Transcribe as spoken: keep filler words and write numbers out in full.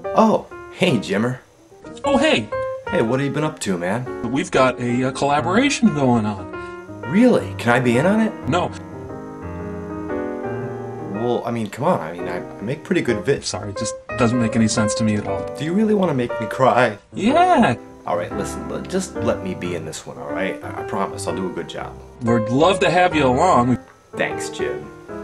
Oh, hey, Jimmer. Oh, hey, Hey, what have you been up to, man? we've got a, uh collaboration going on. Really? Can I be in on it? No, Well, I mean, come on. I mean, I, I make pretty good vids. sorry, it just doesn't make any sense to me at all. Do you really want to make me cry? Yeah, Alright, listen, l- just let me be in this one, alright? I, I promise, I'll do a good job. we'd love to have you along. Thanks, Jim.